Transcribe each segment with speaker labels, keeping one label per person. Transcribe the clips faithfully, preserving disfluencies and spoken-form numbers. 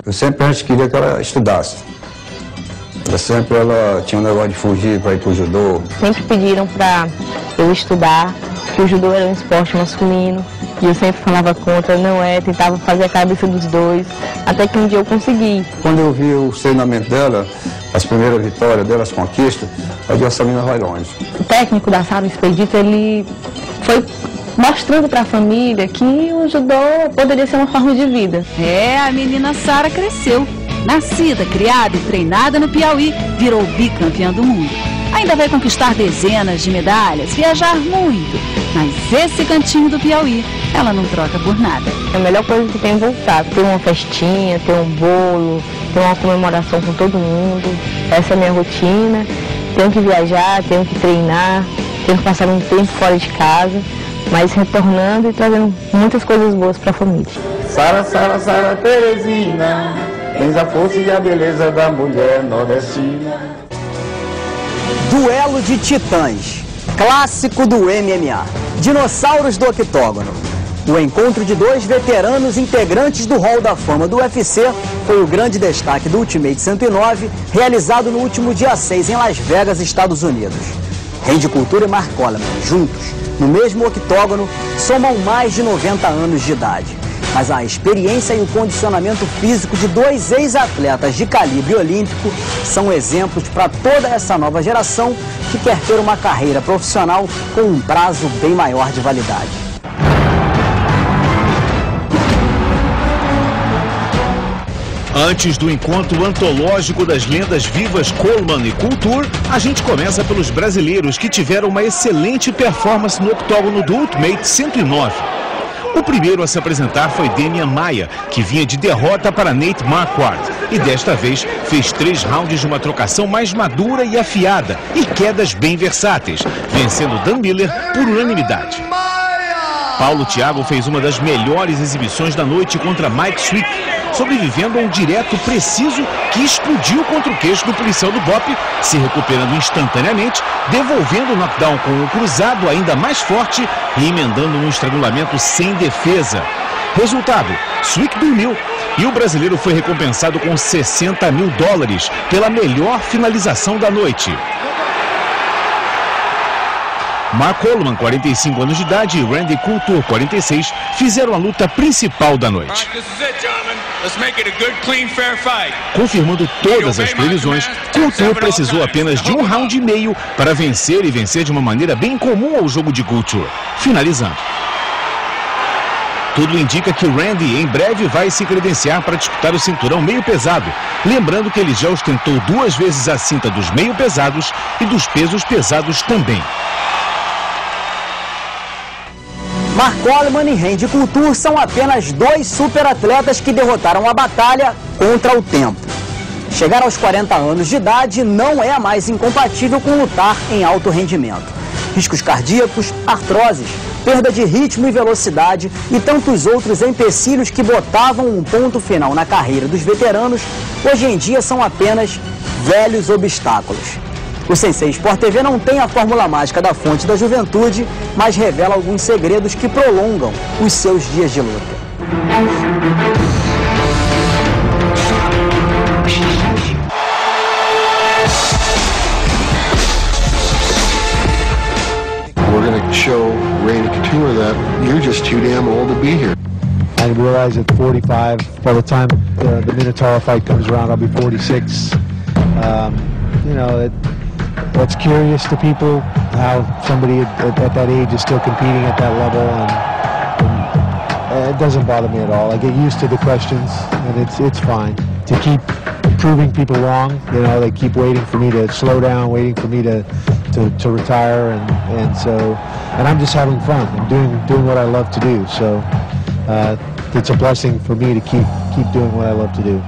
Speaker 1: Eu sempre antes queria que ela estudasse. Ela sempre ela tinha um negócio de fugir para ir para o judô.
Speaker 2: Sempre pediram para eu estudar, que o judô era um esporte masculino. E eu sempre falava contra, não é, tentava fazer a cabeça dos dois, até que um dia eu consegui.
Speaker 1: Quando eu vi o treinamento dela, as primeiras vitórias dela, as conquistas, eu disse, essa menina vai longe.
Speaker 2: O técnico da Sara Expedito, ele foi mostrando para a família que o judô poderia ser uma forma de vida.
Speaker 3: É, a menina Sara cresceu. Nascida, criada e treinada no Piauí, virou bicampeã do mundo. Ainda vai conquistar dezenas de medalhas, viajar muito. Mas esse cantinho do Piauí, ela não troca por nada.
Speaker 2: A melhor coisa que tem voltar, ter uma festinha, ter um bolo, ter uma comemoração com todo mundo. Essa é a minha rotina. Tenho que viajar, tenho que treinar, tenho que passar um tempo fora de casa, mas retornando e trazendo muitas coisas boas para a família.
Speaker 4: Sara, Sara, Sara Teresina, tens a força e a beleza da mulher nordestina.
Speaker 5: Duelo de Titãs, clássico do M M A, dinossauros do octógono. O encontro de dois veteranos integrantes do Hall da Fama do U F C foi o grande destaque do Ultimate cento e nove, realizado no último dia seis em Las Vegas, Estados Unidos. Randy Couture e Mark Coleman, juntos, no mesmo octógono, somam mais de noventa anos de idade. Mas a experiência e o condicionamento físico de dois ex-atletas de calibre olímpico são exemplos para toda essa nova geração que quer ter uma carreira profissional com um prazo bem maior de validade.
Speaker 6: Antes do encontro antológico das lendas vivas Coleman e Couture, a gente começa pelos brasileiros que tiveram uma excelente performance no octógono do Ultimate cento e nove. O primeiro a se apresentar foi Demian Maia, que vinha de derrota para Nate Marquardt e desta vez fez três rounds de uma trocação mais madura e afiada e quedas bem versáteis, vencendo Dan Miller por unanimidade. Paulo Thiago fez uma das melhores exibições da noite contra Mike Swick, sobrevivendo a um direto preciso que explodiu contra o queixo do policial do B O P, se recuperando instantaneamente, devolvendo o knockdown com um cruzado ainda mais forte e emendando um estrangulamento sem defesa. Resultado, Swick dormiu e o brasileiro foi recompensado com sessenta mil dólares pela melhor finalização da noite. Mark Coleman, quarenta e cinco anos de idade, e Randy Couture, quarenta e seis, fizeram a luta principal da noite. Confirmando todas as previsões, Couture precisou apenas de um round e meio para vencer e vencer de uma maneira bem comum ao jogo de Couture, finalizando. Tudo indica que Randy em breve vai se credenciar para disputar o cinturão meio pesado, lembrando que ele já ostentou duas vezes a cinta dos meio pesados e dos pesos pesados também.
Speaker 5: Mark Coleman e Randy Couture são apenas dois superatletas que derrotaram a batalha contra o tempo. Chegar aos quarenta anos de idade não é mais incompatível com lutar em alto rendimento. Riscos cardíacos, artroses, perda de ritmo e velocidade e tantos outros empecilhos que botavam um ponto final na carreira dos veteranos, hoje em dia são apenas velhos obstáculos. O Sensei Sport T V não tem a fórmula mágica da fonte da juventude, mas revela alguns segredos que prolongam os seus dias de luta.
Speaker 7: We're going to show Randy Couture that you're just too damn old to be here.
Speaker 8: I realize at forty-five, by the time the, the Minotaur fight comes around, I'll be forty-six. Um, you know, it, It's curious to people how somebody at, at, at that age is still competing at that level, and, and it doesn't bother me at all. I get used to the questions, and it's it's fine. To keep proving people wrong, you know, they keep waiting for me to slow down, waiting for me to to, to retire, and, and so, and I'm just having fun. I'm doing doing what I love to do. So uh, it's a blessing for me to keep keep doing what I love to do.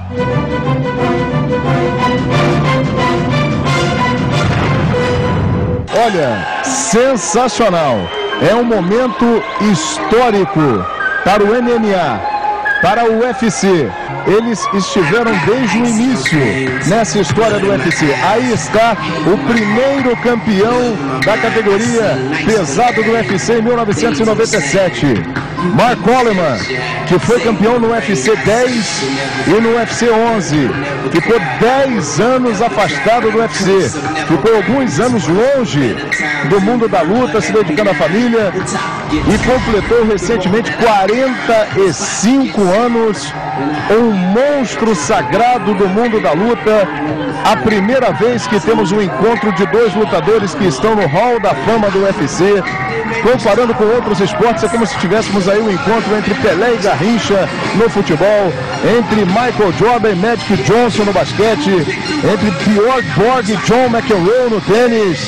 Speaker 9: Olha, sensacional. É um momento histórico para o M M A. para o U F C. Eles estiveram desde o início nessa história do U F C. Aí está o primeiro campeão da categoria pesado do U F C em mil novecentos e noventa e sete. Mark Coleman, que foi campeão no U F C dez e no U F C onze. Ficou dez anos afastado do U F C. Ficou alguns anos longe do mundo da luta, se dedicando à família. E completou recentemente quarenta e cinco anos. Um monstro sagrado do mundo da luta. A primeira vez que temos um encontro de dois lutadores que estão no Hall da Fama do U F C. Comparando com outros esportes, é como se tivéssemos aí um encontro entre Pelé e Garrincha no futebol, entre Michael Jordan e Magic Johnson no basquete, entre Bjorn Borg e John McEnroe no tênis.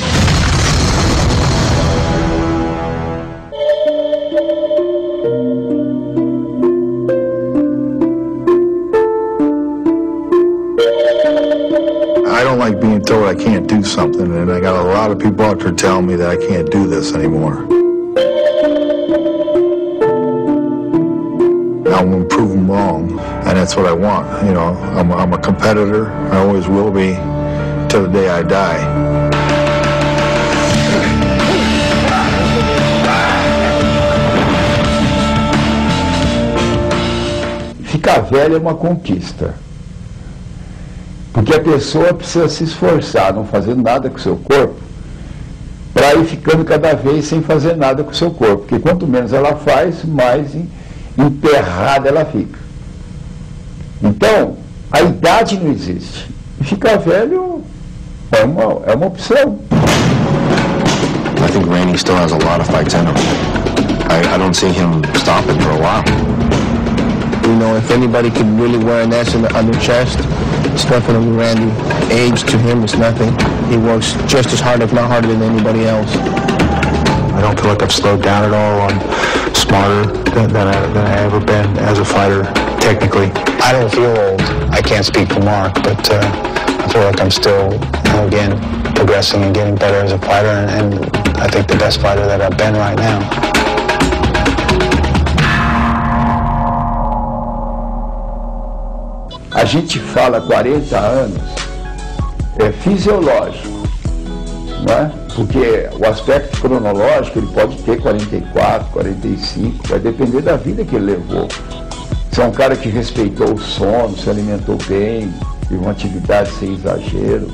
Speaker 10: I don't like being told I can't do something, and I got a lot of people out there telling me that I can't do this anymore. I'm going to prove them wrong, and that's what I want. You know, I'm, I'm a competitor. I always will be till the day I die.
Speaker 4: Ficar velho é uma conquista. Porque a pessoa precisa se esforçar, não fazendo nada com o seu corpo, para ir ficando cada vez sem fazer nada com o seu corpo. Porque quanto menos ela faz, mais emperrada ela fica. Então, a idade não existe. E ficar velho é uma, é uma opção.
Speaker 11: I think Randy still has a lot of fights in him. I, I don't see him stopping for a while. You know, if anybody could really wear an S on their chest, it's definitely Randy. Age to him is nothing. He works just as hard, if not harder, than anybody else.
Speaker 8: I don't feel like I've slowed down at all. I'm smarter than, than, I, than I ever been as a fighter, technically.
Speaker 12: I don't feel old. I can't speak for Mark, but uh, I feel like I'm still, you know, again, progressing and getting better as a fighter, and, and I think the best fighter that I've been right now.
Speaker 4: A gente fala quarenta anos, é fisiológico, não é? Porque o aspecto cronológico ele pode ter quarenta e quatro, quarenta e cinco, vai depender da vida que ele levou. Se é um cara que respeitou o sono, se alimentou bem, teve uma atividade sem exagero,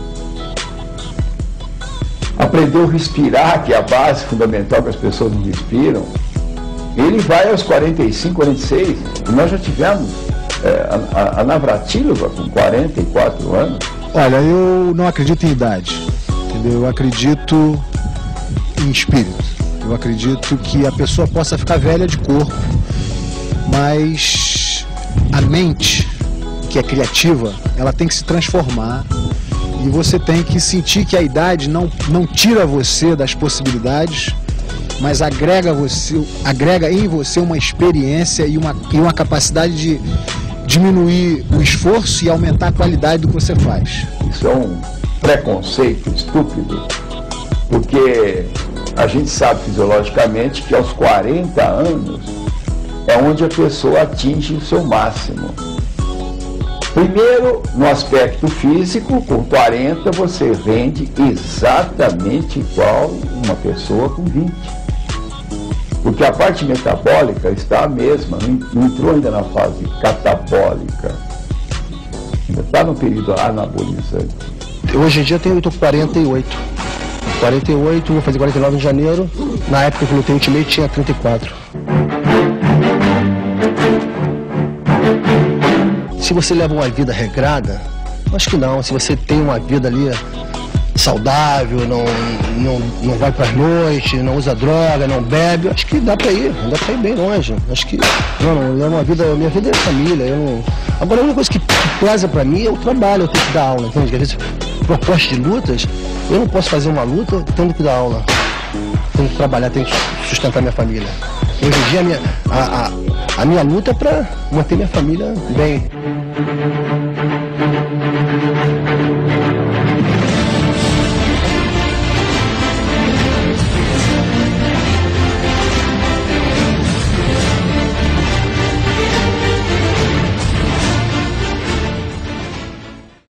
Speaker 4: aprendeu a respirar, que é a base fundamental que as pessoas não respiram, ele vai aos quarenta e cinco, quarenta e seis, e nós já tivemos é, a, a Navratilova com quarenta e quatro anos.
Speaker 8: Olha, eu não acredito em idade, entendeu? Eu acredito em espírito. Eu acredito que a pessoa possa ficar velha de corpo, mas a mente, que é criativa, ela tem que se transformar e você tem que sentir que a idade não, não tira você das possibilidades, mas agrega, você, agrega em você uma experiência e uma, e uma capacidade de diminuir o esforço e aumentar a qualidade do que você faz.
Speaker 4: Isso é um preconceito estúpido, porque a gente sabe fisiologicamente que aos quarenta anos é onde a pessoa atinge o seu máximo. Primeiro, no aspecto físico, com quarenta você rende exatamente igual uma pessoa com vinte. Porque a parte metabólica está a mesma, não entrou ainda na fase catabólica. Ainda está no período anabolizante.
Speaker 11: Hoje em dia eu estou com quarenta e oito. quarenta e oito, vou fazer quarenta e nove em janeiro. Na época que eu lutei Ultimate tinha trinta e quatro. Se você leva uma vida regrada, acho que não. Se você tem uma vida ali saudável, não, não, não vai para as noites, não usa droga, não bebe, acho que dá para ir, dá para ir bem longe. Acho que, não, não, é uma vida, minha vida é família. Eu não... Agora a única coisa que, que pesa para mim é o trabalho, eu tenho que dar aula, entende? Às vezes, proposta de lutas, eu não posso fazer uma luta tendo que dar aula. Tenho que trabalhar, tenho que sustentar minha família. Hoje em dia a minha, a, a, a minha luta é para manter minha família bem.